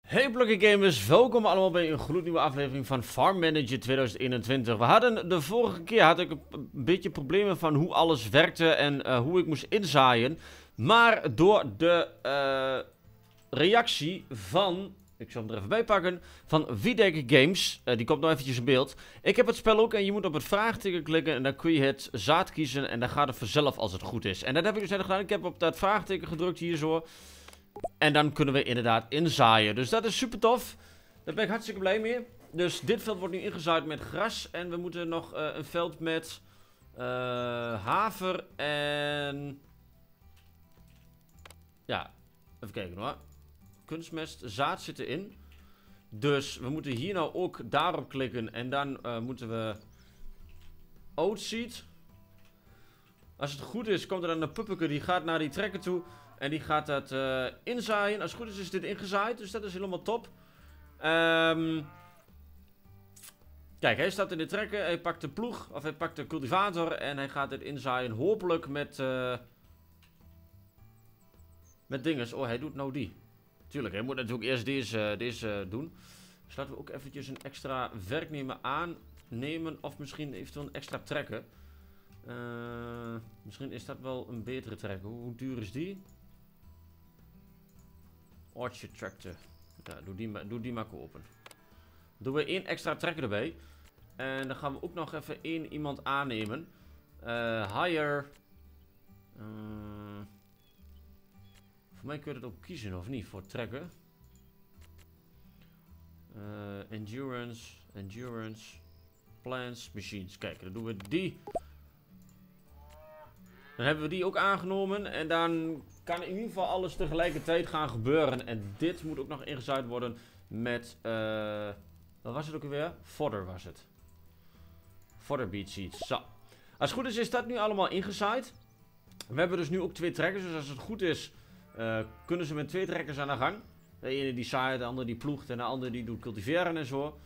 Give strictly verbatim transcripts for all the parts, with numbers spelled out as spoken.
Hey Blocky Gamers, welkom allemaal bij een gloednieuwe aflevering van Farm Manager tweeduizend eenentwintig. We hadden de vorige keer had ik een beetje problemen van hoe alles werkte en uh, hoe ik moest inzaaien. Maar door de uh, reactie van, ik zal hem er even bij pakken, van Videk Games, uh, die komt nou eventjes in beeld. Ik heb het spel ook en je moet op het vraagteken klikken en dan kun je het zaad kiezen en dan gaat het vanzelf als het goed is. En dat heb ik dus net gedaan, ik heb op dat vraagteken gedrukt hier zo. En dan kunnen we inderdaad inzaaien. Dus dat is super tof. Daar ben ik hartstikke blij mee. Dus dit veld wordt nu ingezaaid met gras. En we moeten nog uh, een veld met uh, haver en... Ja, even kijken hoor. Kunstmest, zaad zit erin. Dus we moeten hier nou ook daarop klikken. En dan uh, moeten we oatseed. Als het goed is, komt er dan een puppeke die gaat naar die trekker toe. En die gaat dat uh, inzaaien. Als het goed is, is dit ingezaaid. Dus dat is helemaal top. Um, kijk, hij staat in de trekker. Hij pakt de ploeg. Of hij pakt de cultivator. En hij gaat dit inzaaien. Hopelijk met... Uh, met dinges. Oh, hij doet nou die. Tuurlijk, hij moet natuurlijk eerst deze, deze uh, doen. Dus laten we ook eventjes een extra werknemer aannemen. Of misschien eventueel een extra trekker. Uh, misschien is dat wel een betere trekker. Hoe, hoe duur is die? Orchard Tractor. Ja, doe die, maar, doe die maar kopen. Doen we één extra trekker erbij. En dan gaan we ook nog even één iemand aannemen. Uh, hire. Uh, voor mij kun je het ook kiezen of niet voor trekken. Uh, endurance. Endurance. Plants. Machines. Kijk, dan doen we die. Dan hebben we die ook aangenomen. En dan kan in ieder geval alles tegelijkertijd gaan gebeuren. En dit moet ook nog ingezaaid worden met... Uh, wat was het ook alweer? Fodder was het. Fodder beet seeds. Zo. Als het goed is, is dat nu allemaal ingezaaid. We hebben dus nu ook twee trekkers. Dus als het goed is, uh, kunnen ze met twee trekkers aan de gang. De ene die zaait, de andere die ploegt. En de andere die doet cultiveren en zo.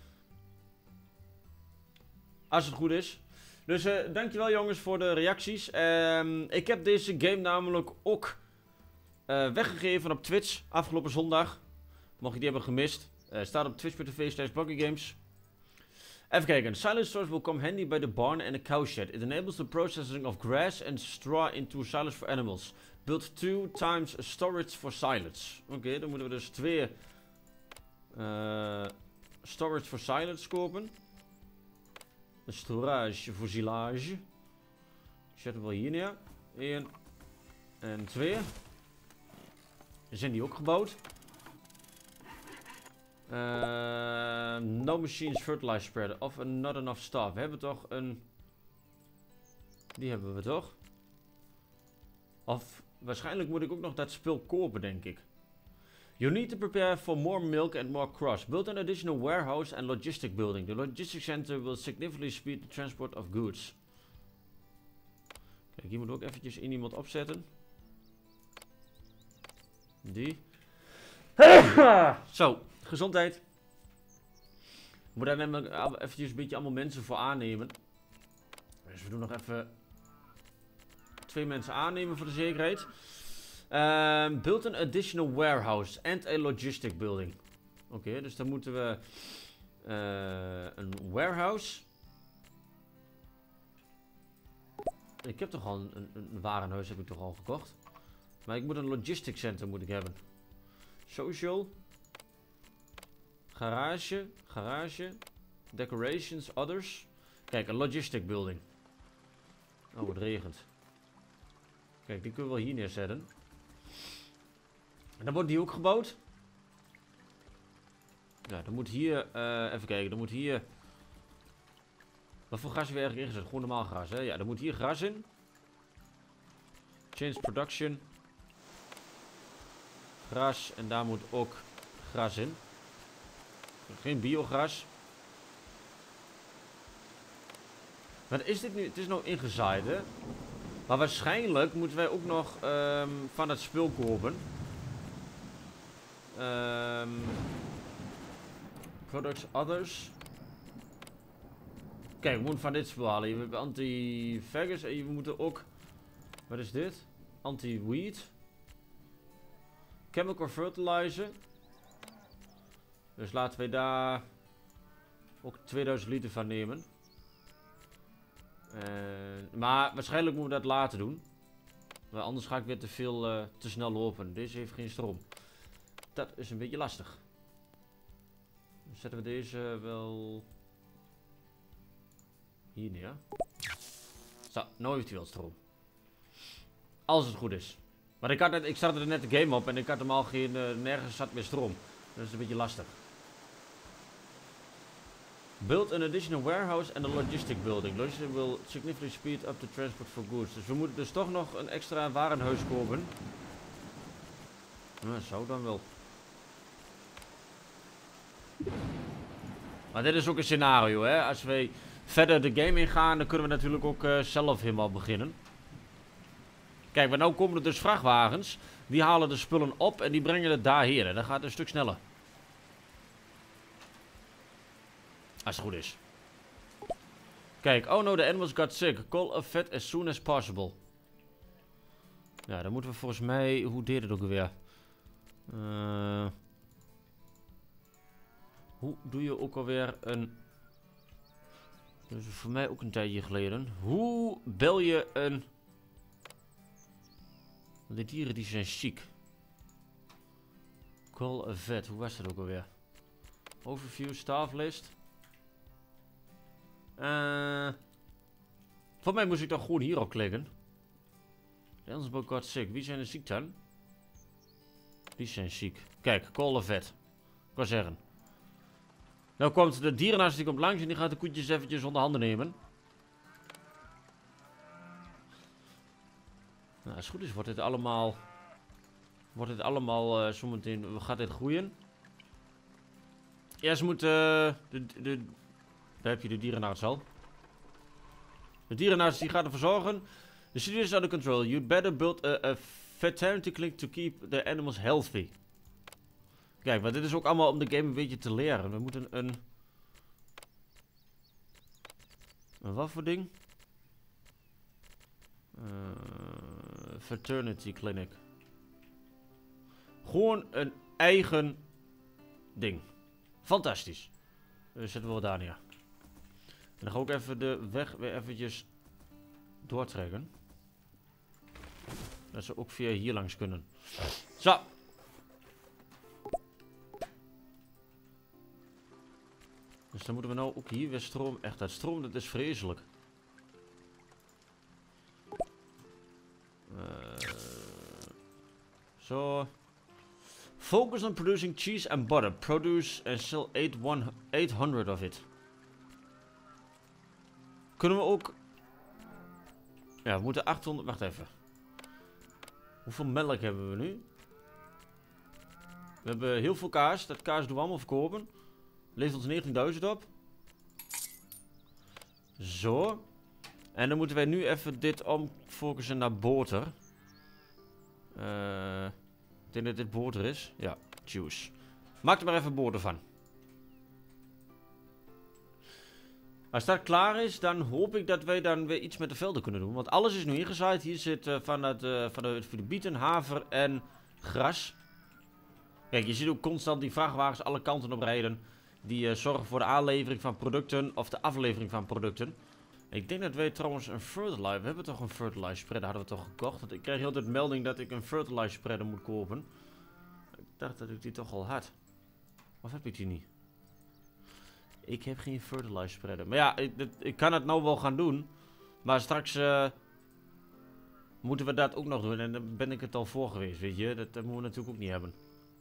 Als het goed is. Dus uh, dankjewel jongens voor de reacties. Um, ik heb deze game namelijk ook uh, weggegeven op Twitch afgelopen zondag. Mocht je die hebben gemist. Uh, staat op twitch punt tv slash blockygames. Even kijken. Silage storage will come handy by the barn and a cow shed. It enables the processing of grass and straw into silage for animals. Build two times storage for silage. Oké, okay, dan moeten we dus twee uh, storage for silage kopen. Een storage voor silage. Ik zet hem wel hier neer. één en twee. Zijn die ook gebouwd? Uh, no machines fertilizer spreader. Of a not enough staff. We hebben toch een... Die hebben we toch? Of waarschijnlijk moet ik ook nog dat spul kopen, denk ik. You need to prepare for more milk and more crops. Build an additional warehouse and logistic building. The logistics center will significantly speed the transport of goods. Kijk, hier moet ook eventjes in iemand opzetten. Die. Zo, gezondheid. Ik moet daar namelijk eventjes een beetje allemaal mensen voor aannemen. Dus we doen nog even twee mensen aannemen voor de zekerheid. Um, build an additional warehouse and a logistic building. Oké, okay, dus dan moeten we uh, een warehouse. Ik heb toch al een, een, een warenhuis heb ik toch al gekocht. Maar ik moet een logistic center moet ik hebben. Social. Garage. Garage. Decorations. Others. Kijk, een logistic building. Oh, het regent. Kijk, die kunnen we wel hier neerzetten. En dan wordt die ook gebouwd. Ja, dan moet hier... Uh, even kijken, dan moet hier... Wat voor gras hebben we eigenlijk ingezet? Gewoon normaal gras, hè? Ja, dan moet hier gras in. Change production. Gras. En daar moet ook gras in. Geen biogras. Wat is dit nu? Het is nou ingezaaid, hè? Maar waarschijnlijk moeten wij ook nog um, van het spul kopen. Um, products others. Kijk, we moeten van dit spul halen. We hebben anti-faggers en we moeten ook... Wat is dit? Anti-weed. Chemical fertilizer. Dus laten we daar ook tweeduizend liter van nemen. Uh, maar waarschijnlijk moeten we dat later doen. Want anders ga ik weer te veel, uh, te snel lopen. Deze heeft geen stroom. Dat is een beetje lastig. Dan zetten we deze wel hier neer. Zo, nou heeft hij wel stroom. Als het goed is. Maar ik, had net, ik startte er net de game op en ik had hem al geen, uh, nergens zat meer stroom. Dat is een beetje lastig. Build an additional warehouse and a logistic building. Logistic will significantly speed up the transport for goods. Dus we moeten dus toch nog een extra warenhuis kopen. Nou, zou dan wel. Maar dit is ook een scenario, hè. Als wij verder de game ingaan, dan kunnen we natuurlijk ook uh, zelf helemaal beginnen. Kijk, maar nu komen er dus vrachtwagens. Die halen de spullen op en die brengen het daarheen. En dat gaat een stuk sneller. Als het goed is. Kijk, oh no, the animals got sick. Call a vet as soon as possible. Ja, dan moeten we volgens mij... Hoe deed het ook alweer? Uh, hoe doe je ook alweer een... Dat is voor mij ook een tijdje geleden. Hoe bel je een... De dieren die zijn ziek. Call a vet. Hoe was dat ook alweer? Overview, stafflist. Uh, voor mij moest ik dan gewoon hierop klikken. The animals got sick. Wie zijn er ziek dan? Die zijn ziek. Kijk, call a vet. Ik wou zeggen. Nou komt de dierenarts, die komt langs en die gaat de koetjes eventjes onder handen nemen. Nou, als het goed is, wordt dit allemaal... Wordt dit allemaal uh, zometeen... Gaat dit groeien? Eerst moet... Uh, de, de, daar heb je de dierenarts al. De dierenarts die gaat ervoor zorgen. The situation is under control. You'd better build a, a veterinary clinic to keep the animals healthy. Kijk, maar dit is ook allemaal om de game een beetje te leren. We moeten een... Een wat voor ding? Uh, Fraternity clinic. Gewoon een eigen ding. Fantastisch. Dus zetten we daar neer. En dan ga ik ook even de weg weer eventjes doortrekken. Dat ze ook via hier langs kunnen. Zo. Dus dan moeten we nou ook hier weer stroom. Echt, dat stroom, dat is vreselijk. Uh, zo. Focus on producing cheese and butter. Produce and sell eight hundred of it. Kunnen we ook... Ja, we moeten achthonderd... Wacht even. Hoeveel melk hebben we nu? We hebben heel veel kaas. Dat kaas doen we allemaal verkopen. Levert ons negentienduizend op. Zo. En dan moeten wij nu even dit omfocussen naar boter. Uh, ik denk dat dit boter is. Ja, juice. Maak er maar even boter van. Als dat klaar is, dan hoop ik dat wij dan weer iets met de velden kunnen doen. Want alles is nu ingezaaid. Hier zit uh, van, het, uh, van de, voor de bieten, haver en gras. Kijk, je ziet ook constant die vrachtwagens alle kanten op rijden. Die uh, zorgen voor de aanlevering van producten of de aflevering van producten. Ik denk dat wij trouwens een fertilizer... We hebben toch een fertilizer spreader, hadden we toch gekocht? Want ik krijg altijd melding dat ik een fertilizer spreader moet kopen. Ik dacht dat ik die toch al had. Of heb ik die niet? Ik heb geen fertilizer spreader. Maar ja, ik, ik kan het nou wel gaan doen. Maar straks uh, moeten we dat ook nog doen. En dan ben ik het al voor geweest, weet je. Dat, dat moeten we natuurlijk ook niet hebben.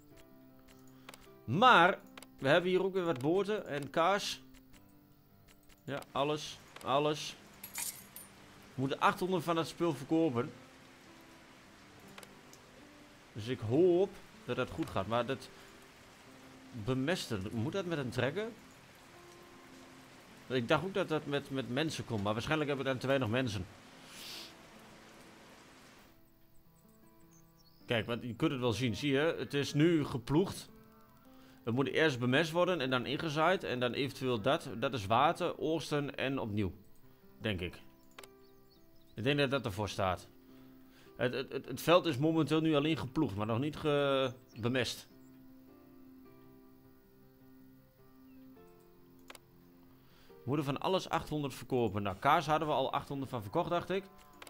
Maar, we hebben hier ook weer wat boter en kaas. Ja, alles. Alles. We moeten achthonderd van dat spul verkopen. Dus ik hoop dat dat goed gaat. Maar dat bemesten, moet dat met een trekker? Ik dacht ook dat dat met, met mensen komt. Maar waarschijnlijk hebben we dan te weinig mensen. Kijk, want je kunt het wel zien. Zie je, het is nu geploegd. Het moet eerst bemest worden en dan ingezaaid. En dan eventueel dat. Dat is water, oogsten en opnieuw. Denk ik. Ik denk dat dat ervoor staat. Het, het, het, het veld is momenteel nu alleen geploegd, maar nog niet ge, bemest. We moeten van alles achthonderd verkopen. Nou, kaas hadden we al achthonderd van verkocht, dacht ik.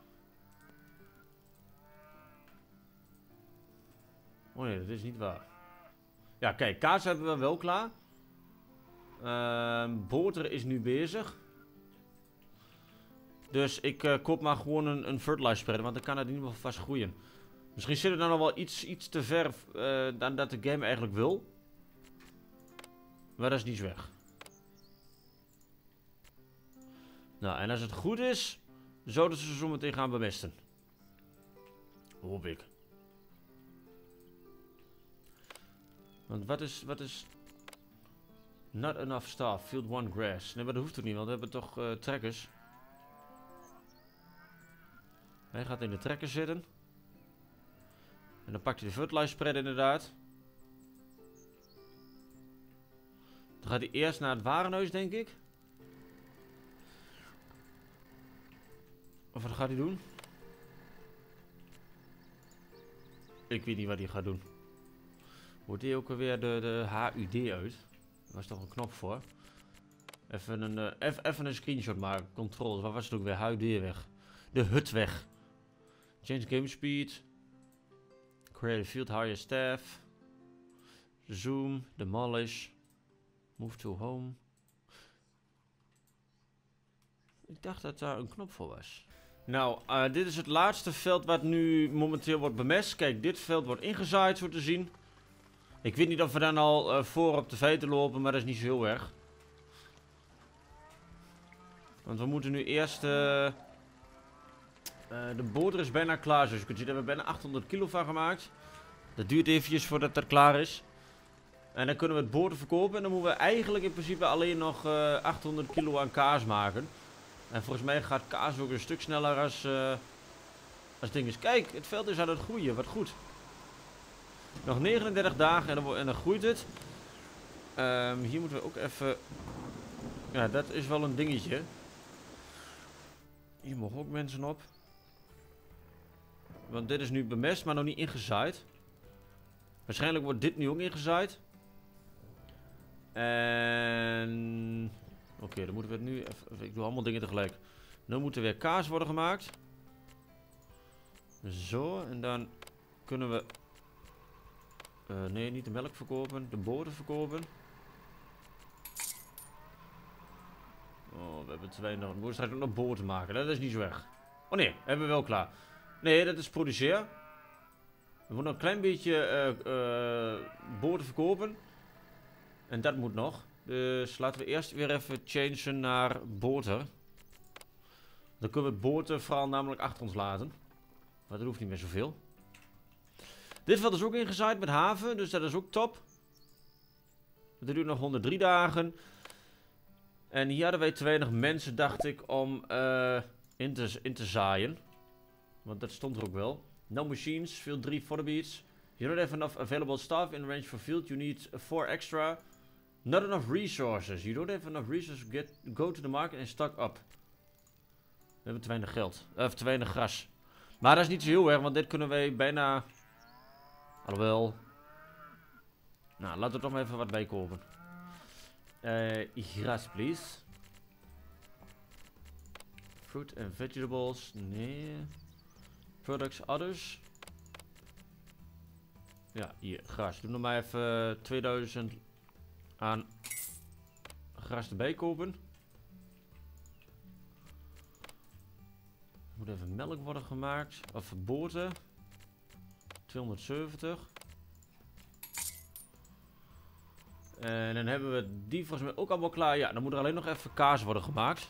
Oh nee, dat is niet waar. Ja, kijk, kaas hebben we wel klaar. Uh, boter is nu bezig. Dus ik uh, koop maar gewoon een, een fertilizer spreader, want dan kan het in ieder geval vast groeien. Misschien zit het dan nog wel iets, iets te ver uh, dan dat de game eigenlijk wil. Maar dat is niet zo weg. Nou, en als het goed is, zouden ze zo meteen gaan bemesten. Hoop ik. Want wat is, wat is... Not enough staff, field one grass. Nee, maar dat hoeft ook niet, want we hebben toch uh, trekkers. Hij gaat in de trekker zitten. En dan pakt hij de fertilizer spreader inderdaad. Dan gaat hij eerst naar het warenhuis, denk ik. Of wat gaat hij doen? Ik weet niet wat hij gaat doen. Wordt hij ook alweer de, de H U D uit? Daar was toch een knop voor. Even een, uh, even, even een screenshot maken. Controls. Waar was het ook weer? H U D weg. De hut weg. Change game speed. Create a field, hire staff. Zoom. Demolish. Move to home. Ik dacht dat daar een knop voor was. Nou, uh, dit is het laatste veld wat nu momenteel wordt bemest. Kijk, dit veld wordt ingezaaid, zo te zien. Ik weet niet of we dan al uh, voor op de feiten lopen, maar dat is niet zo heel erg. Want we moeten nu eerst... Uh, uh, de boter is bijna klaar, zoals je kunt zien. Daar hebben we bijna achthonderd kilo van gemaakt. Dat duurt eventjes voordat dat klaar is. En dan kunnen we het boter verkopen. En dan moeten we eigenlijk in principe alleen nog uh, achthonderd kilo aan kaas maken. En volgens mij gaat kaas ook een stuk sneller als, uh, als ding is. Kijk, het veld is aan het groeien. Wat goed. Nog negenendertig dagen en dan, en dan groeit het. Um, hier moeten we ook even... Ja, dat is wel een dingetje. Hier mogen ook mensen op. Want dit is nu bemest, maar nog niet ingezaaid. Waarschijnlijk wordt dit nu ook ingezaaid. En... Oké, okay, dan moeten we het nu even... Ik doe allemaal dingen tegelijk. Nu moet er weer kaas worden gemaakt. Zo, en dan kunnen we... Uh, nee, niet de melk verkopen, de boter verkopen. Oh, we hebben twee nog. We moeten straks ook nog boter maken, dat is niet zo erg. Oh nee, hebben we wel klaar. Nee, dat is produceer. We moeten nog een klein beetje uh, uh, boter verkopen. En dat moet nog. Dus laten we eerst weer even changen naar boter. Dan kunnen we het boter vooral namelijk achter ons laten. Maar dat hoeft niet meer zoveel. Dit veld is ook ingezaaid met haven, dus dat is ook top. Dat duurt nog honderddrie dagen. En hier hadden wij te weinig mensen, dacht ik, om uh, in, te, in te zaaien. Want dat stond er ook wel. No machines, field three fodder beets. You don't have enough available staff in range for field. You need four extra. Not enough resources. You don't have enough resources to get, go to the market and stock up. We hebben te weinig geld. Of te weinig gras. Maar dat is niet zo heel erg, want dit kunnen wij bijna... Alhoewel. Nou, laten we toch maar even wat bij kopen. Uh, gras, please. Fruit and vegetables. Nee. Products, others. Ja, hier, gras. Doe nog maar even tweeduizend aan gras erbij kopen. Er moet even melk worden gemaakt. Of verboten. tweehonderdzeventig. En dan hebben we die volgens mij ook allemaal klaar. Ja, dan moet er alleen nog even kaas worden gemaakt.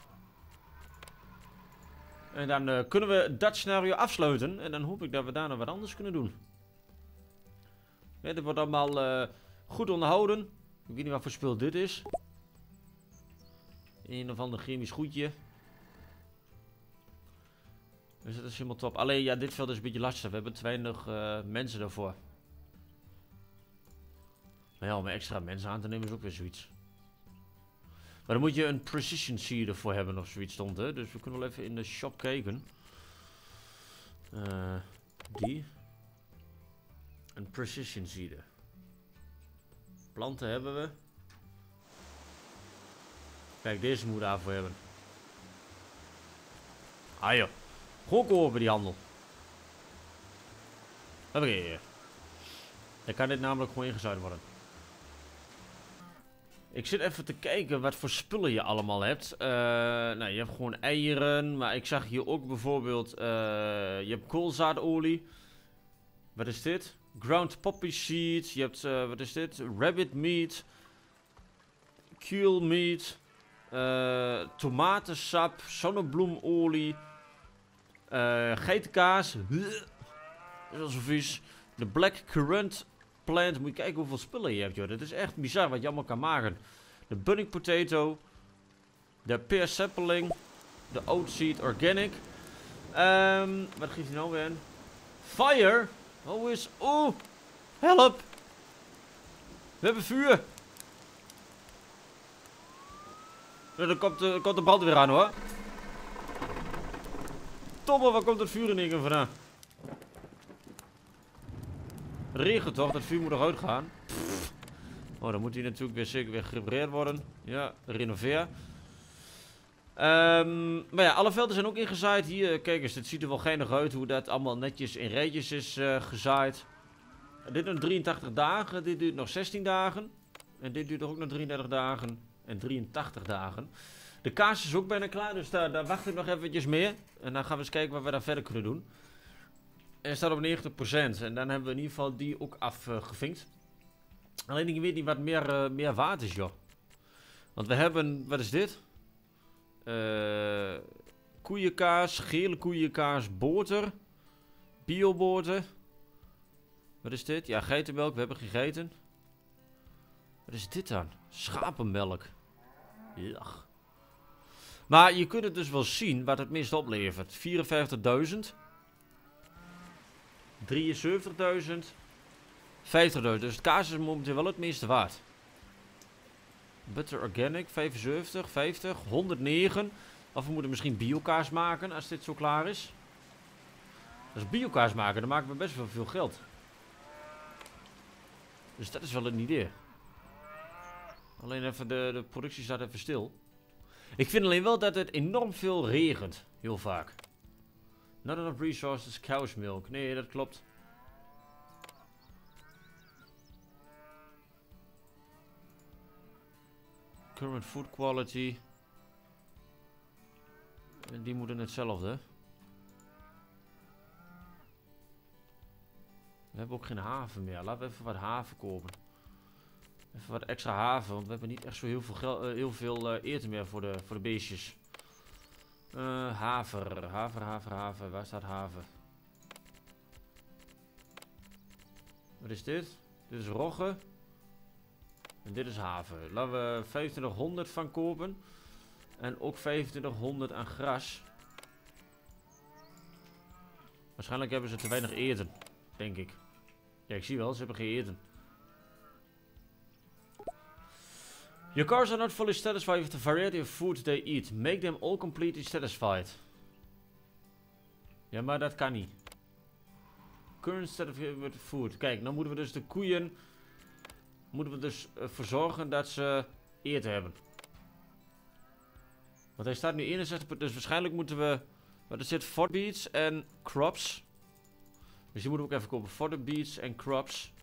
En dan uh, kunnen we dat scenario afsluiten. En dan hoop ik dat we daarna wat anders kunnen doen. Ja, dit wordt allemaal uh, goed onderhouden. Ik weet niet wat voor spul dit is. Een of ander chemisch goedje. Dus dat is helemaal top. Alleen ja, dit veld is een beetje lastig. We hebben te weinig uh, mensen daarvoor. Maar ja, om extra mensen aan te nemen is ook weer zoiets. Maar dan moet je een precision seed ervoor hebben of zoiets stond, hè. Dus we kunnen wel even in de shop kijken. Uh, die. Een precision seeder. Planten hebben we. Kijk, deze moet we daarvoor hebben. Ah joh. Gewoon kopen die handel. Oké. Dan kan dit namelijk gewoon ingezet worden. Ik zit even te kijken wat voor spullen je allemaal hebt. Uh, nou, je hebt gewoon eieren. Maar ik zag hier ook bijvoorbeeld... Uh, je hebt koolzaadolie. Wat is dit? Ground poppy seeds. Je hebt... Uh, wat is dit? Rabbit meat. Keel meat. Uh, tomatensap. Zonnebloemolie. Uh, geitenkaas. Dat is wel zo vies. De black currant plant. Moet je kijken hoeveel spullen je hebt, joh. Dat is echt bizar wat je allemaal kan maken. De budding potato. De pear sapling. De oatseed organic. Um, wat geeft hij nou weer in? Fire. Oh is... Oeh. Help. We hebben vuur. Ja, dan komt de, komt de brand weer aan, hoor. Tomme, waar komt het vuur in één keer vandaan? Het regent toch? Dat vuur moet eruit gaan. Pff. Oh, dan moet hij natuurlijk weer zeker weer gerepareerd worden. Ja, renoveer. Um, maar ja, alle velden zijn ook ingezaaid. Hier, kijk eens, dit ziet er wel geinig uit hoe dat allemaal netjes in rijtjes is uh, gezaaid. Dit duurt drieëntachtig dagen, dit duurt nog zestien dagen. En dit duurt ook nog drieëndertig dagen en drieëntachtig dagen. De kaas is ook bijna klaar, dus daar, daar wacht ik nog eventjes mee. En dan gaan we eens kijken wat we daar verder kunnen doen. En staat op negentig procent. En dan hebben we in ieder geval die ook afgevinkt. Uh, Alleen ik weet niet wat meer, uh, meer waard is, joh. Want we hebben, wat is dit? Uh, koeienkaas, gele koeienkaas, boter. Bioboter. Wat is dit? Ja, geitenmelk, we hebben geen geiten. Wat is dit dan? Schapenmelk. Ja. Maar je kunt het dus wel zien wat het meest oplevert. vierenvijftigduizend. drieënzeventigduizend. vijftigduizend. Dus het kaas is momenteel wel het meeste waard. Butter organic, vijfenzeventig, vijftig, honderdnegen. Of we moeten misschien biokaas maken als dit zo klaar is. Als we biokaas maken, dan maken we best wel veel geld. Dus dat is wel een idee. Alleen even de, de productie staat even stil. Ik vind alleen wel dat het enorm veel regent. Heel vaak. Not enough resources, cow's milk. Nee, dat klopt. Current food quality. En die moeten hetzelfde. We hebben ook geen haven meer. Laten we even wat haven kopen. Even wat extra haven, want we hebben niet echt zo heel veel, gel uh, heel veel uh, eten meer voor de, voor de beestjes. Uh, haver, haver, haver, haver. Waar staat haven? Wat is dit? Dit is rogge. En dit is haven. Laten we vijfentwintighonderd van kopen. En ook vijfentwintighonderd aan gras. Waarschijnlijk hebben ze te weinig eten. Denk ik. Ja, ik zie wel. Ze hebben geen eten. Your cars are not fully satisfied with the variety of food they eat. Make them all completely satisfied. Ja, maar dat kan niet. Current satisfied with food. Kijk, nou moeten we dus de koeien... Moeten we dus uh, voor zorgen dat ze eten hebben. Want hij staat nu eenenzestig. Dus waarschijnlijk moeten we... Wat is dit? Fodder beets en crops. Dus die moeten we ook even kopen. Fodder beets en crops.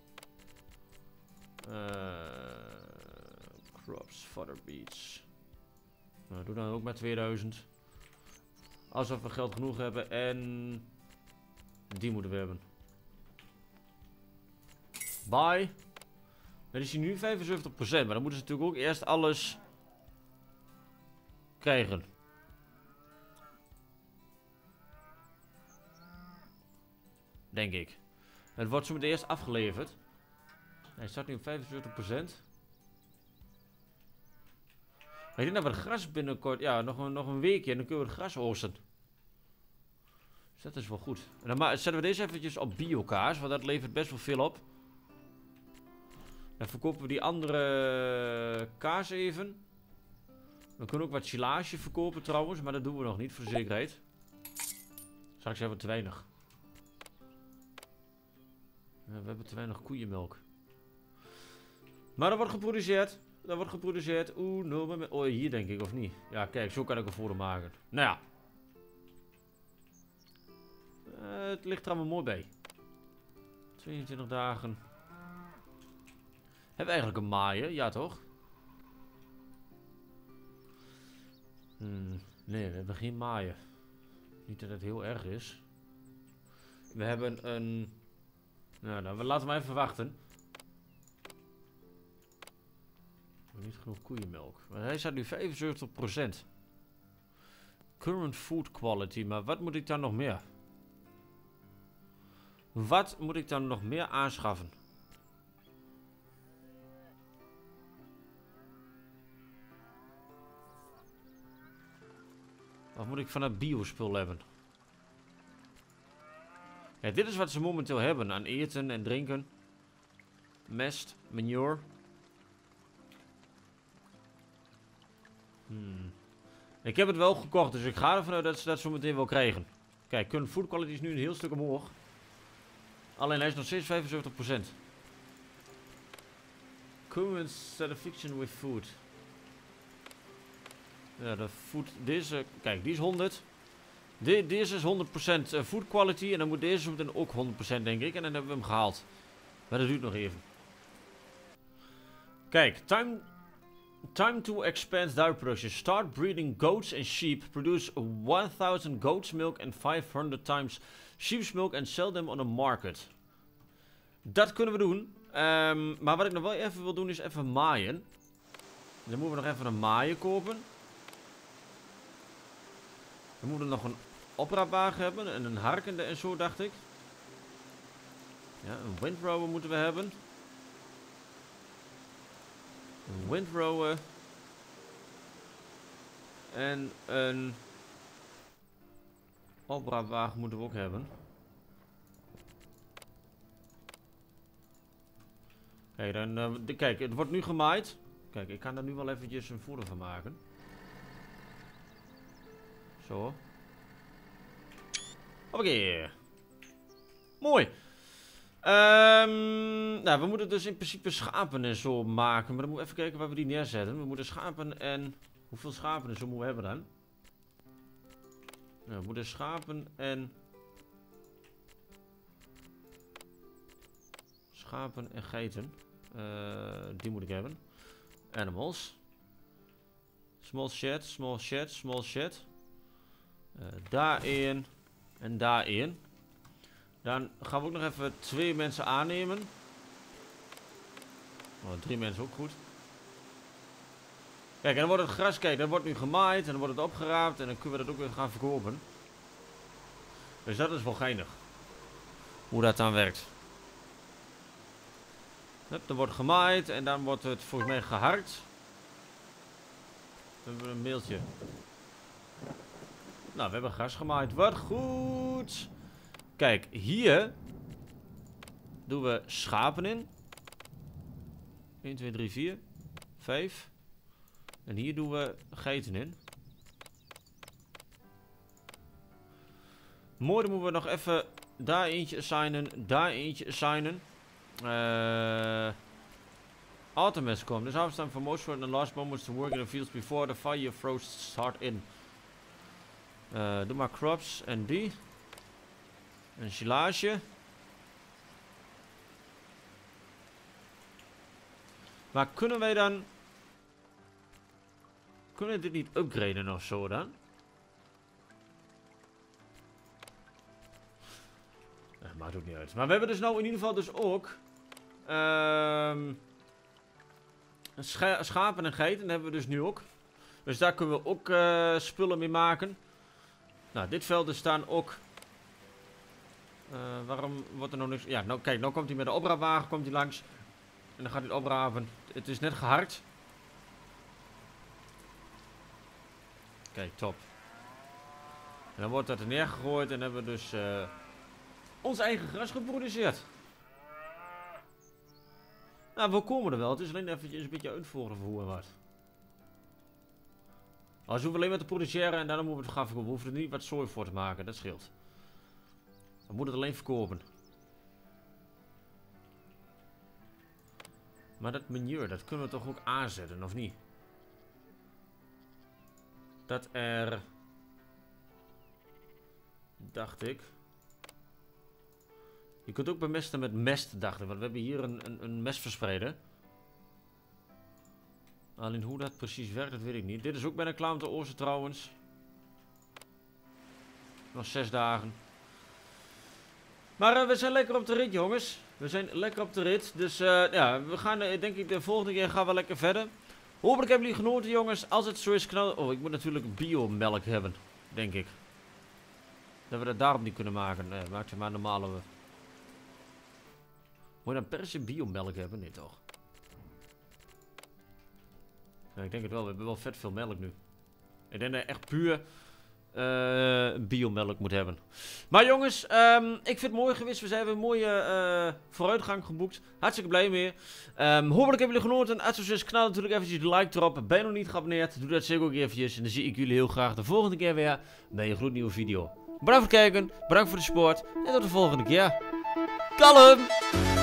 Uh, crops, fodder beets. Nou, doe dan ook maar tweeduizend. Alsof we geld genoeg hebben. En... Die moeten we hebben. Buy. Dan is hij nu vijfenzeventig procent. Maar dan moeten ze natuurlijk ook eerst alles... krijgen. Denk ik. Het wordt zo meteen eerst afgeleverd. Hij staat nu op vijfenzeventig procent. Maar ik denk dat we het gras binnenkort... Ja, nog een, nog een weekje en dan kunnen we het gras oogsten. Dus dat is wel goed. En dan zetten we deze eventjes op biokaas. Want dat levert best wel veel op. Dan verkopen we die andere kaas even. We kunnen ook wat silage verkopen trouwens. Maar dat doen we nog niet voor de zekerheid. Straks hebben we te weinig. Ja, we hebben te weinig koeienmelk. Maar er wordt geproduceerd. Er wordt geproduceerd. Oeh, no, oh, hier denk ik, of niet? Ja, kijk, zo kan ik een voordeel maken. Nou ja. Uh, het ligt er allemaal mooi bij. tweeëntwintig dagen. Hebben we eigenlijk een maaien? Ja, toch? Hmm, nee, we hebben geen maaien. Niet dat het heel erg is. We hebben een... Nou, nou we laten we even wachten. Niet genoeg koeienmelk. Maar hij staat nu vijfenzeventig procent. Current food quality. Maar wat moet ik dan nog meer? Wat moet ik dan nog meer aanschaffen? Wat moet ik van dat biospul hebben? Ja, dit is wat ze momenteel hebben aan eten en drinken. Mest, manure. Hmm. Ik heb het wel gekocht, dus ik ga ervan uit dat ze dat zo meteen wel krijgen. Kijk, current food quality is nu een heel stuk omhoog. Alleen hij is nog steeds vijfenzeventig procent. Current satisfaction with food. Ja, de food, deze, kijk, die is honderd. De, deze is honderd procent food quality en dan moet deze meteen ook honderd procent denk ik. En dan hebben we hem gehaald. Maar dat duurt nog even. Kijk, time, time to expand dairy production. Start breeding goats and sheep. Produce one thousand goats milk and five hundred times sheep's milk and sell them on the market. Dat kunnen we doen. Um, maar wat ik nog wel even wil doen is even maaien. Dan moeten we nog even een maaien kopen. We moeten nog een opraapwagen hebben en een harkende en zo, dacht ik. Ja, een windrower moeten we hebben. Een windrower. En een opraapwagen moeten we ook hebben. Kijk, dan, uh, de, kijk, het wordt nu gemaaid. Kijk, ik kan er nu wel eventjes een voordeel van maken. Zo. Hoppakee. Mooi. Um, nou, we moeten dus in principe schapen en zo maken. Maar dan moeten we even kijken waar we die neerzetten. We moeten schapen en... Hoeveel schapen en zo moeten we hebben dan? Nou, we moeten schapen en... Schapen en geiten. Uh, die moet ik hebben. Animals. Small shed, small shed, small shed. Uh, daarin. En daarin. Dan gaan we ook nog even twee mensen aannemen. Oh, drie mensen ook goed. Kijk, en dan wordt het gras, kijk, dat wordt nu gemaaid. En dan wordt het opgeraapt. En dan kunnen we dat ook weer gaan verkopen. Dus dat is wel geinig. Hoe dat dan werkt. Dan wordt gemaaid. En dan wordt het volgens mij geharkt. Dan hebben we een mailtje. Nou, we hebben gras gemaaid. Wat goed. Kijk, hier doen we schapen in. een, twee, drie, vier, vijf. En hier doen we geiten in. Mooi, dan moeten we nog even daar eentje assignen, daar eentje assignen. Uh, autumn has come. This harvest time for most for the last moments to work in the fields before the fire frost start in. Uh, doe maar crops en die. Een silage. Maar kunnen wij dan... Kunnen we dit niet upgraden of zo dan? Eh, maakt ook niet uit. Maar we hebben dus nou in ieder geval dus ook... Um, scha schapen en geiten hebben we dus nu ook. Dus daar kunnen we ook uh, spullen mee maken. Nou, dit veld er staan ook... Uh, waarom wordt er nog niks... Ja, nou kijk, nou komt hij met de opraapwagen komt hij langs. En dan gaat hij het oprapen. Het is net gehard. Kijk, top. En dan wordt dat er neergegooid en hebben we dus uh, ons eigen gras geproduceerd. Nou, we komen er wel. Het is alleen eventjes een beetje uitvoeren voor hoe en wat. Als we hoeven alleen maar te produceren en dan moeten we het gaan verkopen. We hoeven er niet wat zooi voor te maken, dat scheelt. We moeten het alleen verkopen. Maar dat menu, dat kunnen we toch ook aanzetten, of niet? Dat er... Dacht ik. Je kunt ook bemesten met mest, dacht ik. Want we hebben hier een, een, een mestverspreider. Alleen hoe dat precies werkt, dat weet ik niet. Dit is ook bijna klaar om te oorzen trouwens. Nog zes dagen. Maar uh, we zijn lekker op de rit, jongens. We zijn lekker op de rit. Dus uh, ja, we gaan uh, denk ik de volgende keer gaan we lekker verder. Hopelijk hebben jullie genoten, jongens. Als het zo is, knal... Oh, ik moet natuurlijk biomelk hebben. Denk ik. Dat we dat daarom niet kunnen maken. Nee, maak je maar normale... Moet je dan per se biomelk hebben? Nee, toch? Ja, ik denk het wel. We hebben wel vet veel melk nu. Ik denk dat je echt puur uh, biomelk moet hebben. Maar jongens, um, ik vind het mooi geweest. We hebben een mooie uh, vooruitgang geboekt. Hartstikke blij mee. Um, hopelijk hebben jullie genoten. Als het zo is, knal natuurlijk eventjes de like erop. Ben je nog niet geabonneerd? Doe dat zeker ook eventjes. En dan zie ik jullie heel graag de volgende keer weer bij een gloednieuwe video. Bedankt voor het kijken. Bedankt voor de support. En tot de volgende keer. Kalm!